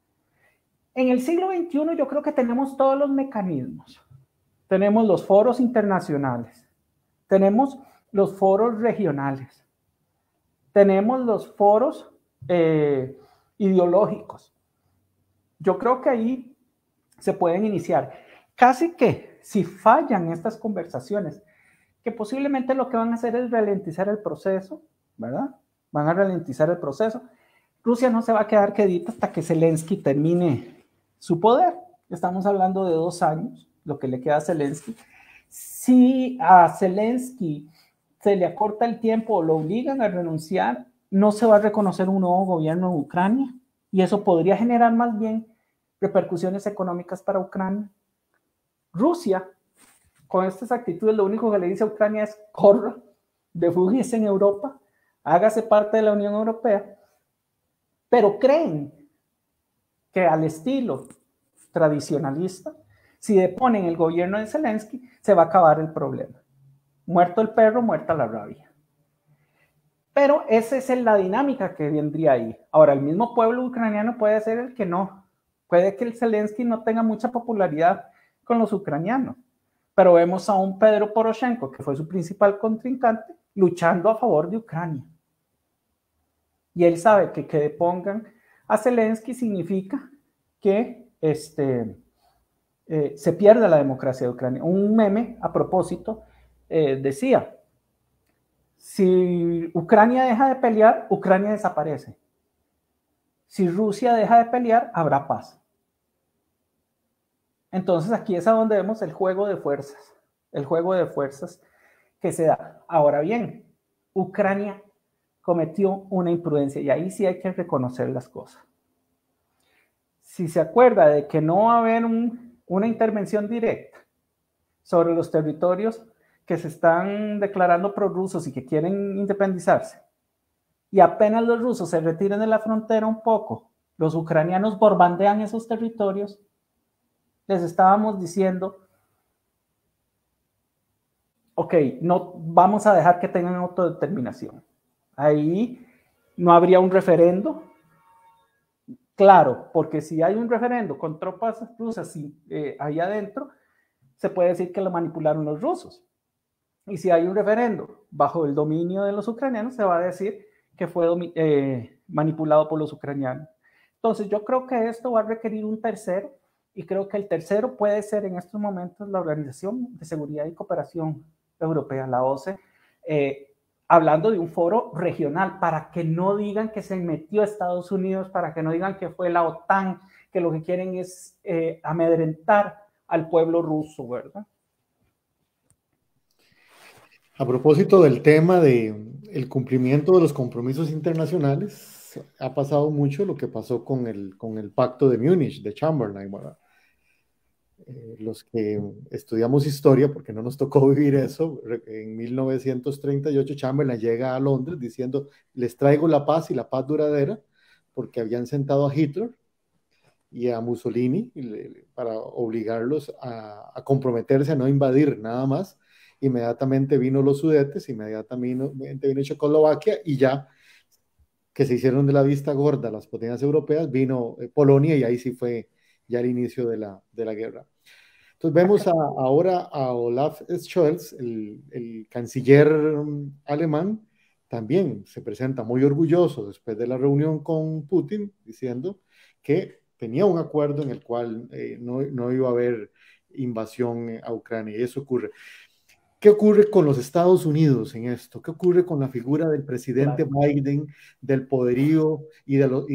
En el siglo XXI yo creo que tenemos todos los mecanismos. Tenemos los foros internacionales, tenemos los foros regionales, tenemos los foros ideológicos. Yo creo que ahí se pueden iniciar. Casi que si fallan estas conversaciones, que posiblemente lo que van a hacer es ralentizar el proceso, ¿verdad? Van a ralentizar el proceso. Rusia no se va a quedar quedita hasta que Zelensky termine su poder. Estamos hablando de 2 años, lo que le queda a Zelensky. Si a Zelensky se le acorta el tiempo o lo obligan a renunciar, no se va a reconocer un nuevo gobierno en Ucrania y eso podría generar más bien repercusiones económicas para Ucrania. Rusia, con estas actitudes, lo único que le dice a Ucrania es corra, refúgiese en Europa, hágase parte de la Unión Europea, pero creen que al estilo tradicionalista, si deponen el gobierno de Zelensky, se va a acabar el problema. Muerto el perro, muerta la rabia. Pero esa es la dinámica que vendría ahí. Ahora, el mismo pueblo ucraniano puede ser el que no. Puede que el Zelensky no tenga mucha popularidad con los ucranianos. Pero vemos a un Pedro Poroshenko, que fue su principal contrincante, luchando a favor de Ucrania. Y él sabe que depongan a Zelensky significa que se pierda la democracia de Ucrania. Un meme, a propósito, decía, si Ucrania deja de pelear, Ucrania desaparece. Si Rusia deja de pelear, habrá paz. Entonces aquí es a donde vemos el juego de fuerzas que se da. Ahora bien, Ucrania cometió una imprudencia y ahí sí hay que reconocer las cosas. Si se acuerda de que no va a haber una intervención directa sobre los territorios que se están declarando prorrusos y que quieren independizarse, y apenas los rusos se retiren de la frontera un poco, los ucranianos bombardean esos territorios, les estábamos diciendo, ok, no vamos a dejar que tengan autodeterminación. Ahí no habría un referendo. Claro, porque si hay un referendo con tropas rusas ahí adentro, se puede decir que lo manipularon los rusos. Y si hay un referendo bajo el dominio de los ucranianos, se va a decir que fue manipulado por los ucranianos. Entonces, yo creo que esto va a requerir un tercero, y creo que el tercero puede ser en estos momentos la Organización de Seguridad y Cooperación Europea, la OSCE, hablando de un foro regional, para que no digan que se metió Estados Unidos, para que no digan que fue la OTAN, que lo que quieren es amedrentar al pueblo ruso, ¿verdad? A propósito del tema del cumplimiento de los compromisos internacionales, pues ha pasado mucho lo que pasó con el pacto de Múnich, de Chamberlain, ¿verdad? Los que estudiamos historia, porque no nos tocó vivir eso, en 1938 Chamberlain llega a Londres diciendo, les traigo la paz y la paz duradera, porque habían sentado a Hitler y a Mussolini para obligarlos a comprometerse a no invadir nada más. Inmediatamente vino los Sudetes, inmediatamente vino Checoslovaquia, y ya que se hicieron de la vista gorda las potencias europeas, vino Polonia, y ahí sí fue ya el inicio de la guerra. Entonces vemos ahora a Olaf Scholz, el canciller alemán, también se presenta muy orgulloso después de la reunión con Putin, diciendo que tenía un acuerdo en el cual no iba a haber invasión a Ucrania, y eso ocurre. ¿Qué ocurre con los Estados Unidos en esto? ¿Qué ocurre con la figura del presidente Biden, del poderío y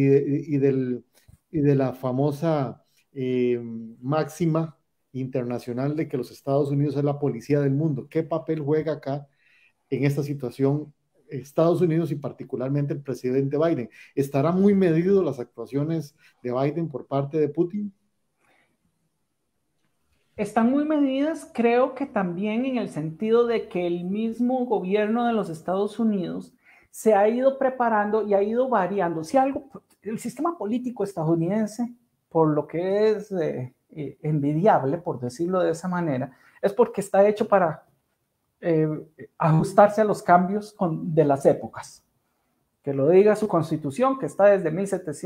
de la famosa máxima internacional de que los Estados Unidos es la policía del mundo? ¿Qué papel juega acá en esta situación Estados Unidos y particularmente el presidente Biden? ¿Estará muy medido las actuaciones de Biden por parte de Putin? Están muy medidas, creo que también en el sentido de que el mismo gobierno de los Estados Unidos se ha ido preparando y ha ido variando. Si algo, el sistema político estadounidense, por lo que es envidiable, por decirlo de esa manera, es porque está hecho para ajustarse a los cambios de las épocas. Que lo diga su constitución, que está desde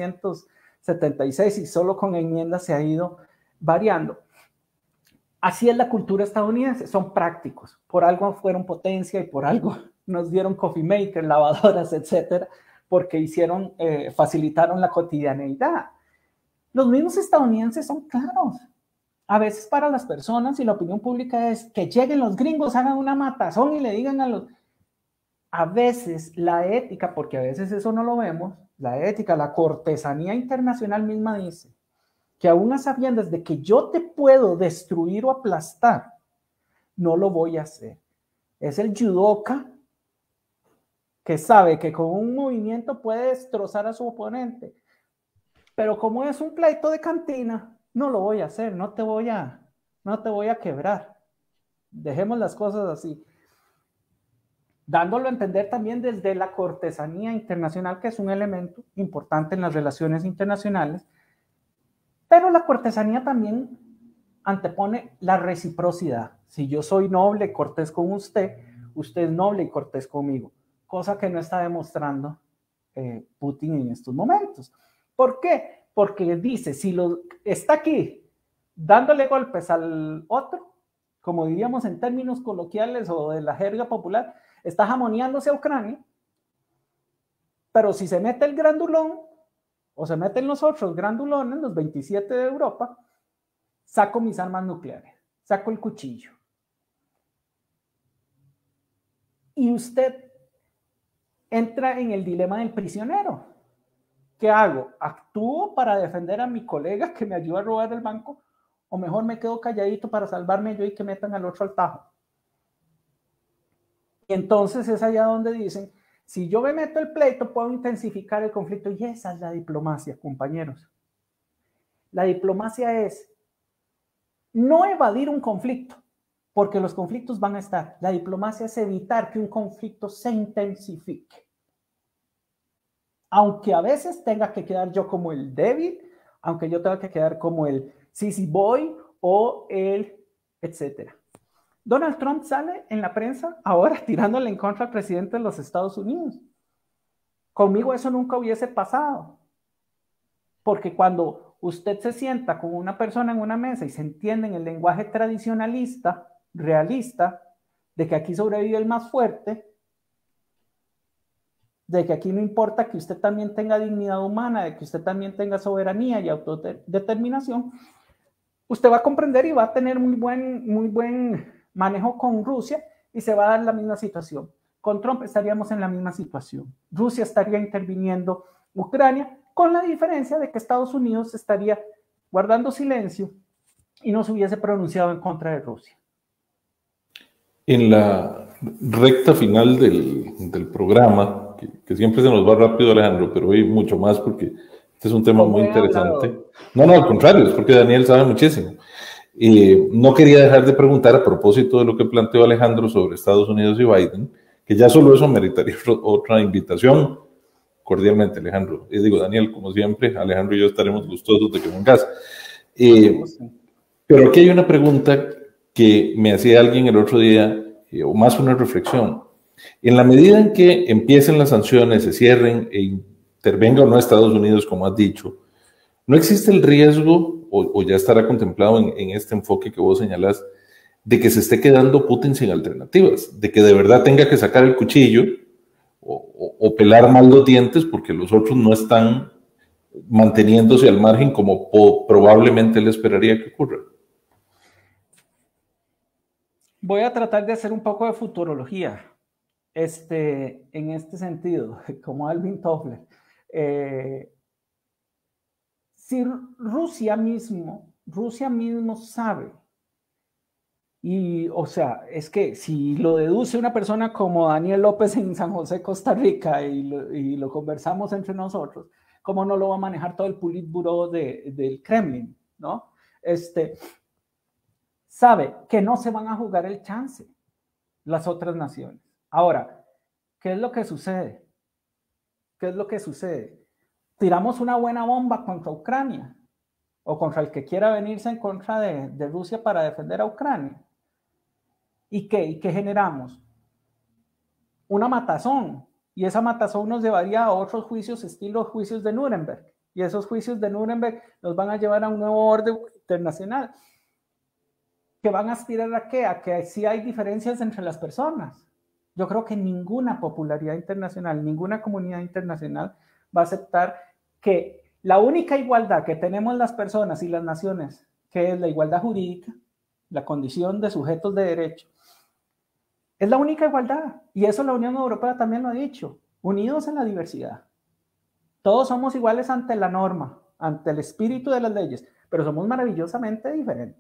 1776 y solo con enmiendas se ha ido variando. Así es la cultura estadounidense, son prácticos, por algo fueron potencia y por algo nos dieron coffee maker, lavadoras, etcétera, porque facilitaron la cotidianeidad. Los mismos estadounidenses son claros. A veces para las personas y la opinión pública es que lleguen los gringos, hagan una matazón y le digan a los... A veces la ética, porque a veces eso no lo vemos, la ética, la cortesanía internacional misma dice que aún a sabiendas de que yo te puedo destruir o aplastar, no lo voy a hacer. Es el judoka que sabe que con un movimiento puede destrozar a su oponente, pero como es un pleito de cantina, no lo voy a hacer, no te voy a quebrar. Dejemos las cosas así. Dándolo a entender también desde la cortesanía internacional, que es un elemento importante en las relaciones internacionales, pero la cortesanía también antepone la reciprocidad. Si yo soy noble y cortés con usted, usted es noble y cortés conmigo, cosa que no está demostrando Putin en estos momentos. ¿Por qué? Porque dice, si está aquí dándole golpes al otro, como diríamos en términos coloquiales o de la jerga popular, está jamoneándose a Ucrania, pero si se mete el grandulón, o se meten los otros grandulones, los 27 de Europa, saco mis armas nucleares, saco el cuchillo. Y usted entra en el dilema del prisionero. ¿Qué hago? ¿Actúo para defender a mi colega que me ayudó a robar el banco? ¿O mejor me quedo calladito para salvarme yo y que metan al otro al tajo? Y entonces es allá donde dicen, si yo me meto el pleito, puedo intensificar el conflicto. Y esa es la diplomacia, compañeros. La diplomacia es no evadir un conflicto, porque los conflictos van a estar. La diplomacia es evitar que un conflicto se intensifique. Aunque a veces tenga que quedar yo como el débil, aunque yo tenga que quedar como el sissy boy o el etcétera. Donald Trump sale en la prensa ahora tirándole en contra al presidente de los Estados Unidos. Conmigo eso nunca hubiese pasado. Porque cuando usted se sienta con una persona en una mesa y se entiende en el lenguaje tradicionalista, realista, de que aquí sobrevive el más fuerte, de que aquí no importa que usted también tenga dignidad humana, de que usted también tenga soberanía y autodeterminación, usted va a comprender y va a tener muy buen manejo con Rusia y se va a dar la misma situación. Con Trump estaríamos en la misma situación. Rusia estaría interviniendo Ucrania, con la diferencia de que Estados Unidos estaría guardando silencio y no se hubiese pronunciado en contra de Rusia. En la recta final del programa, que siempre se nos va rápido, Alejandro, pero hoy mucho más porque este es un tema muy interesante. No, al contrario, es porque Daniel sabe muchísimo. No quería dejar de preguntar a propósito de lo que planteó Alejandro sobre Estados Unidos y Biden, que ya solo eso meritaría otra invitación. Cordialmente, Alejandro. Y digo, Daniel, como siempre, Alejandro y yo estaremos gustosos de que vengas. Pero aquí hay una pregunta que me hacía alguien el otro día, o más una reflexión. En la medida en que empiecen las sanciones, se cierren e intervenga o no Estados Unidos, como has dicho, ¿no existe el riesgo, o ya estará contemplado en este enfoque que vos señalás, de que se esté quedando Putin sin alternativas? De que de verdad tenga que sacar el cuchillo o pelar mal los dientes porque los otros no están manteniéndose al margen como probablemente le esperaría que ocurra. Voy a tratar de hacer un poco de futurología en este sentido, como Alvin Toffler. Si Rusia mismo sabe, y o sea, es que si lo deduce una persona como Daniel López en San José, Costa Rica, y lo conversamos entre nosotros, ¿cómo no lo va a manejar todo el Politburo del Kremlin, ¿no? Sabe que no se van a jugar el chance las otras naciones. Ahora, ¿qué es lo que sucede? ¿Qué es lo que sucede? Tiramos una buena bomba contra Ucrania o contra el que quiera venirse en contra de Rusia para defender a Ucrania. ¿Y qué generamos? Una matazón. Y esa matazón nos llevaría a otros juicios, estilo juicios de Nuremberg. Y esos juicios de Nuremberg nos van a llevar a un nuevo orden internacional. ¿Que van a aspirar a qué? A que sí hay diferencias entre las personas. Yo creo que ninguna popularidad internacional, ninguna comunidad internacional va a aceptar que la única igualdad que tenemos las personas y las naciones, que es la igualdad jurídica, la condición de sujetos de derecho, es la única igualdad. Y eso la Unión Europea también lo ha dicho. Unidos en la diversidad. Todos somos iguales ante la norma, ante el espíritu de las leyes, pero somos maravillosamente diferentes.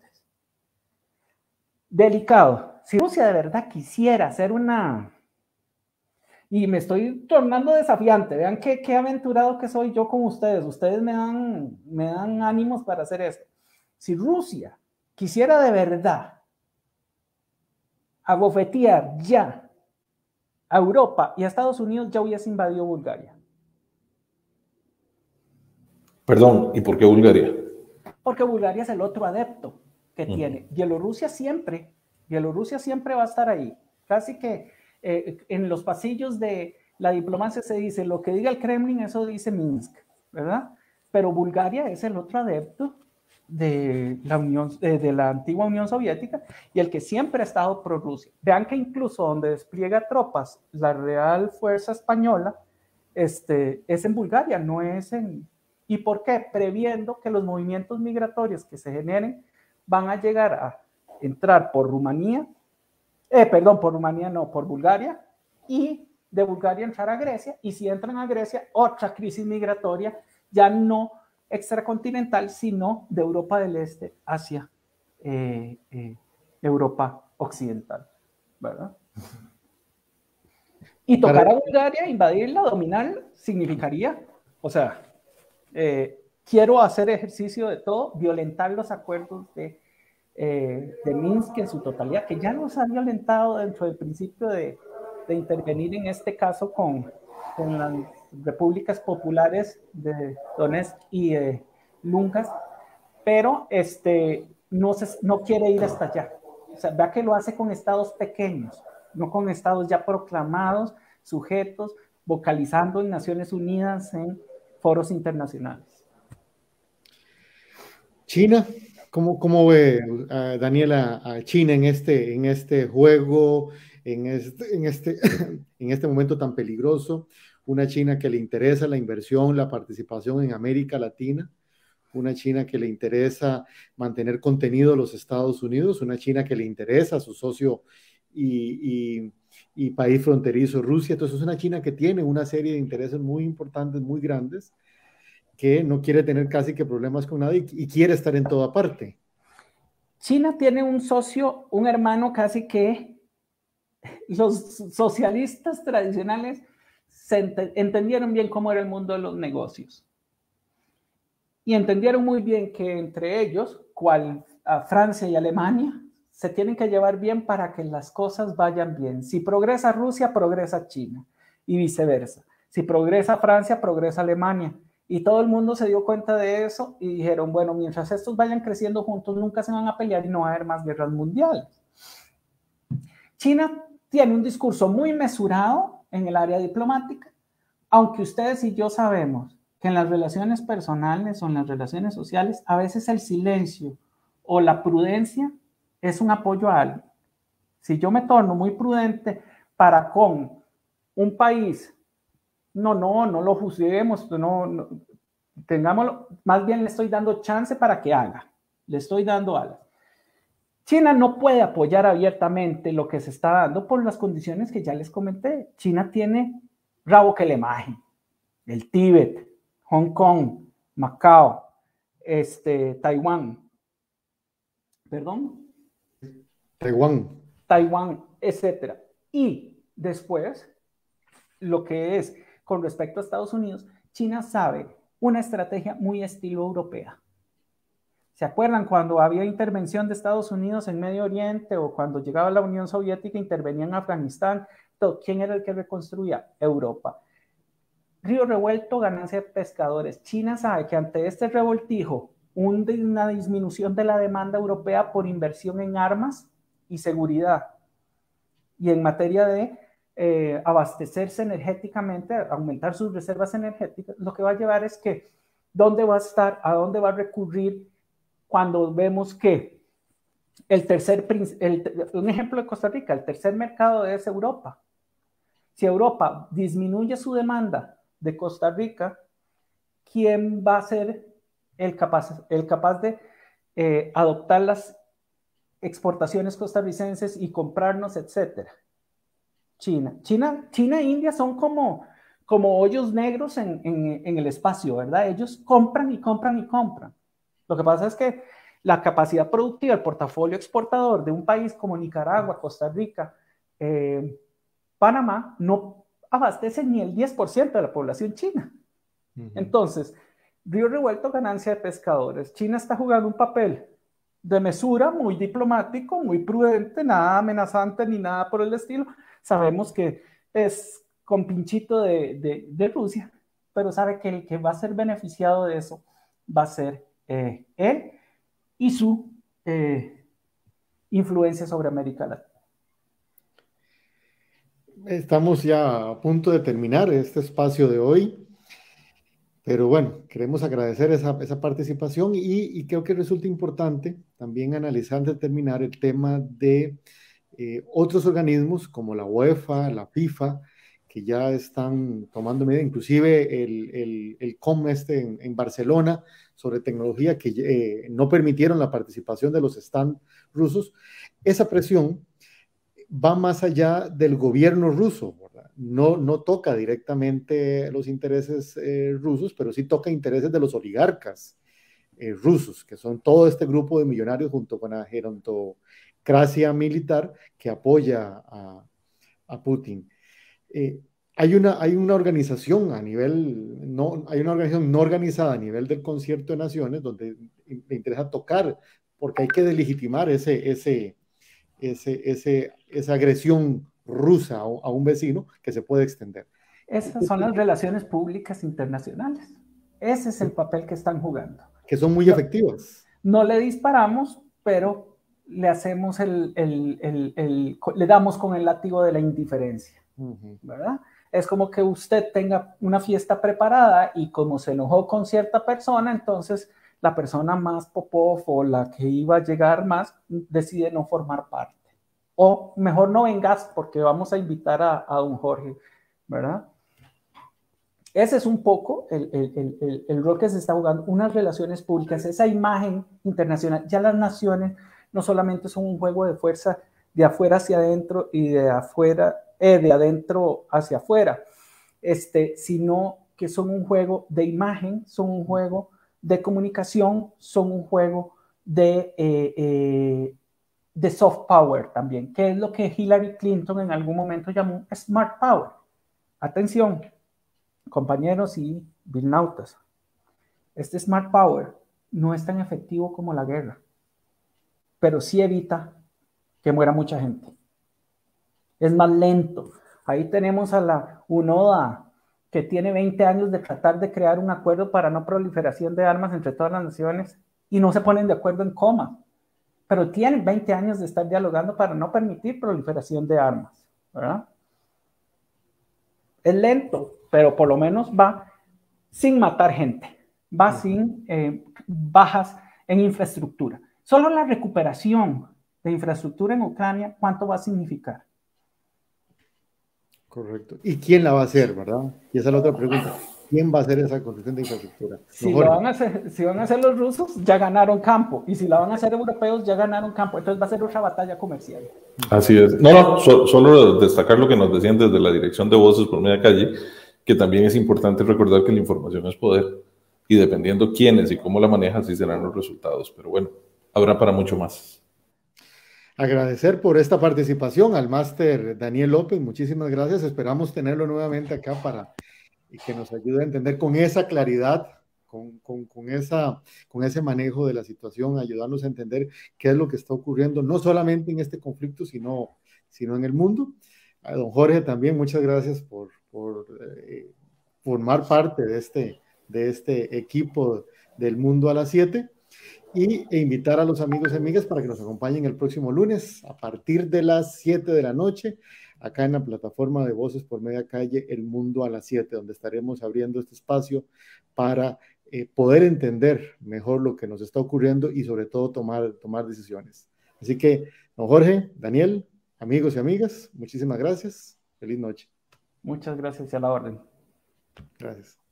Delicado. Si Rusia de verdad quisiera hacer una... Y me estoy tornando desafiante. Vean qué aventurado que soy yo con ustedes. Ustedes me dan ánimos para hacer esto. Si Rusia quisiera de verdad abofetear ya a Europa y a Estados Unidos, ya hubiese invadido Bulgaria. Perdón, ¿y por qué Bulgaria? Porque Bulgaria es el otro adepto que tiene. Bielorrusia siempre va a estar ahí. Casi que en los pasillos de la diplomacia se dice, lo que diga el Kremlin, eso dice Minsk, ¿verdad? Pero Bulgaria es el otro adepto de la antigua Unión Soviética y el que siempre ha estado pro Rusia. Vean que incluso donde despliega tropas la Real Fuerza Española es en Bulgaria, no es en... ¿Y por qué? Previendo que los movimientos migratorios que se generen van a llegar a entrar por Rumanía, por Bulgaria, y de Bulgaria entrar a Grecia, y si entran a Grecia, otra crisis migratoria, ya no extracontinental, sino de Europa del Este hacia Europa Occidental, ¿verdad? Y tocar a Bulgaria, invadirla, dominarla, significaría, o sea, quiero hacer ejercicio de todo, violentar los acuerdos de Minsk en su totalidad, que ya nos ha violentado dentro del principio de intervenir en este caso con las repúblicas populares de Donetsk y Lugansk, pero no quiere ir hasta allá. O sea, vea que lo hace con estados pequeños, no con estados ya proclamados, sujetos, vocalizando en Naciones Unidas, en foros internacionales. China, ¿cómo ve Daniela a China en este juego, en este momento tan peligroso? Una China que le interesa la inversión, la participación en América Latina, una China que le interesa mantener contenido a los Estados Unidos, una China que le interesa a su socio y país fronterizo Rusia. Entonces es una China que tiene una serie de intereses muy importantes, muy grandes, que no quiere tener casi que problemas con nadie y quiere estar en toda parte. China tiene un socio, un hermano casi que los socialistas tradicionales entendieron bien cómo era el mundo de los negocios. Y entendieron muy bien que entre ellos, Francia y Alemania, se tienen que llevar bien para que las cosas vayan bien. Si progresa Rusia, progresa China y viceversa. Si progresa Francia, progresa Alemania. Y todo el mundo se dio cuenta de eso y dijeron, bueno, mientras estos vayan creciendo juntos, nunca se van a pelear y no va a haber más guerras mundiales. China tiene un discurso muy mesurado en el área diplomática, aunque ustedes y yo sabemos que en las relaciones personales o en las relaciones sociales, a veces el silencio o la prudencia es un apoyo a alguien. Si yo me torno muy prudente para con un país, no lo juzguemos, tengámoslo, más bien le estoy dando chance para que haga, le estoy dando alas. China no puede apoyar abiertamente lo que se está dando por las condiciones que ya les comenté. China tiene rabo que le maje, el Tíbet, Hong Kong, Macao, Taiwán, etcétera. Y después, lo que es con respecto a Estados Unidos, China sabe una estrategia muy estilo europea. ¿Se acuerdan cuando había intervención de Estados Unidos en Medio Oriente o cuando llegaba la Unión Soviética, intervenía en Afganistán? ¿Quién era el que reconstruía? Europa. Río revuelto, ganancia de pescadores. China sabe que ante este revoltijo, una disminución de la demanda europea por inversión en armas y seguridad y en materia de abastecerse energéticamente, aumentar sus reservas energéticas, lo que va a llevar es que ¿dónde va a estar? ¿A dónde va a recurrir? Cuando vemos que un ejemplo de Costa Rica, el tercer mercado es Europa. Si Europa disminuye su demanda de Costa Rica, ¿quién va a ser el capaz de adoptar las exportaciones costarricenses y comprarnos, etcétera? China e India son como hoyos negros en el espacio, ¿verdad? Ellos compran y compran y compran. Lo que pasa es que la capacidad productiva, el portafolio exportador de un país como Nicaragua, Costa Rica, Panamá, no abastece ni el 10% de la población china. Entonces, río revuelto, ganancia de pescadores. China está jugando un papel de mesura, muy diplomático, muy prudente, nada amenazante ni nada por el estilo. Sabemos que es con pinchito de Rusia, pero sabe que el que va a ser beneficiado de eso va a ser él y su influencia sobre América Latina. Estamos ya a punto de terminar este espacio de hoy, pero bueno, queremos agradecer esa participación y creo que resulta importante también analizar antes de terminar el tema de otros organismos como la UEFA, la FIFA, que ya están tomando medidas, inclusive el COM en Barcelona sobre tecnología, que no permitieron la participación de los stands rusos. Esa presión va más allá del gobierno ruso, ¿verdad? No toca directamente los intereses rusos, pero sí toca intereses de los oligarcas rusos, que son todo este grupo de millonarios junto con la gerontocracia militar que apoya a Putin. Hay una organización hay una organización no organizada a nivel del Concierto de Naciones donde le interesa tocar, porque hay que delegitimar esa agresión rusa a un vecino que se puede extender. Esas son las relaciones públicas internacionales. Ese es el papel que están jugando. Que son muy efectivas. No le disparamos, pero le hacemos le damos con el látigo de la indiferencia, ¿verdad? Es como que usted tenga una fiesta preparada y como se enojó con cierta persona, entonces la persona más popov o la que iba a llegar más decide no formar parte. O mejor no vengas porque vamos a invitar a don Jorge, ¿verdad? Ese es un poco el rol que se está jugando, unas relaciones públicas, esa imagen internacional. Ya las naciones no solamente son un juego de fuerza de afuera hacia adentro y de adentro hacia afuera, sino que son un juego de imagen, son un juego de comunicación, son un juego de soft power también, que es lo que Hillary Clinton en algún momento llamó smart power. Atención, compañeros y bilnautas. Este Smart Power no es tan efectivo como la guerra, pero sí evita que muera mucha gente. Es más lento. Ahí tenemos a la UNODA, que tiene 20 años de tratar de crear un acuerdo para no proliferación de armas entre todas las naciones y no se ponen de acuerdo en coma. Pero tienen 20 años de estar dialogando para no permitir proliferación de armas, ¿verdad? Es lento, pero por lo menos va sin matar gente, va sin bajas en infraestructura. Solo la recuperación de infraestructura en Ucrania, ¿cuánto va a significar? Correcto. ¿Y quién la va a hacer, verdad? Y esa es la otra pregunta. ¿Quién va a hacer esa construcción de infraestructura? Si van a hacer los rusos, ya ganaron campo. Y si la van a hacer europeos, ya ganaron campo. Entonces va a ser otra batalla comercial. Así es. No, solo destacar lo que nos decían desde la dirección de Voces por Media Calle, que también es importante recordar que la información es poder. Y dependiendo quiénes y cómo la manejan, así serán los resultados. Pero bueno, habrá para mucho más. Agradecer por esta participación al máster Daniel López. Muchísimas gracias. Esperamos tenerlo nuevamente acá para que nos ayude a entender con esa claridad, con ese manejo de la situación, ayudarnos a entender qué es lo que está ocurriendo, no solamente en este conflicto, sino en el mundo. A don Jorge también, muchas gracias por formar parte de este equipo del Mundo a las 7. E invitar a los amigos y amigas para que nos acompañen el próximo lunes a partir de las 7 de la noche, acá en la plataforma de Voces por Media Calle, El Mundo a las 7, donde estaremos abriendo este espacio para poder entender mejor lo que nos está ocurriendo y sobre todo tomar decisiones. Así que, don Jorge, Daniel, amigos y amigas, muchísimas gracias. Feliz noche. Muchas gracias y a la orden. Gracias.